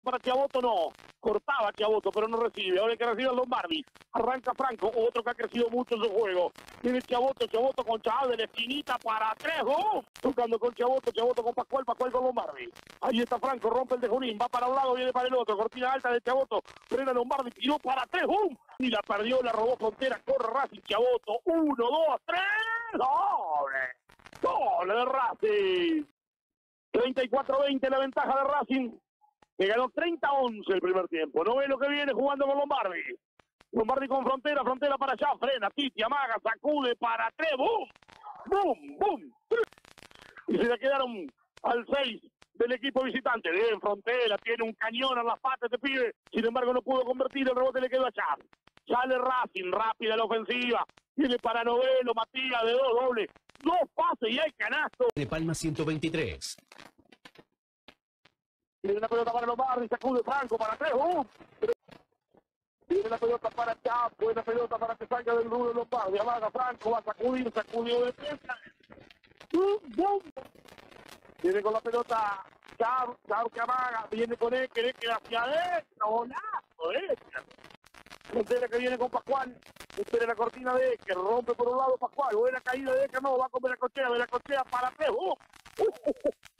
para Chiavoto, no. Cortaba Chiavoto, pero no recibe. Ahora hay que recibir a Lombardi. Arranca Franco, otro que ha crecido mucho en su juego. Tiene Chiavoto con Chaval de la esquinita para 3. ¡Oh! Tocando con Chiavoto con Pascual con Lombardi. Ahí está Franco, rompe el de Junín, va para un lado, viene para el otro. Cortina alta de Chiavoto, frena Lombardi, tiró para 3. ¡Bum! Y la perdió, la robó Frontera, corre Racing, Chiavoto. 1, 2, 3. ¡Doble! ¡Doble de Racing! 34-20 la ventaja de Racing, que ganó 30-11 el primer tiempo. No ve lo que viene jugando con Lombardi. Lombardi con Frontera para allá, frena, Titi, amaga, sacude para 3, ¡boom! ¡Boom! ¡Boom! Y se le quedaron al 6 del equipo visitante. Bien, Frontera, tiene un cañón a las patas de pibe, sin embargo no pudo convertir, el rebote le quedó a Char. Sale Racing, rápida la ofensiva, tiene para Novelo, Matías de 2 dobles, 2 pases y hay canasto. De Palma 123. Tiene la pelota para Lombardi, sacude Franco para 3, Tiene la pelota para Chap, buena pelota para que salga del rubro Lombardi, amaga Franco, va a sacudió de defensa. Viene con la pelota Chap que amaga, viene con Eker hacia adentro, golazo, Frontera que viene con Pascual, espera la cortina de Eker, rompe por un lado Pascual, buena caída de Eker, no, va con Belacochea para 3,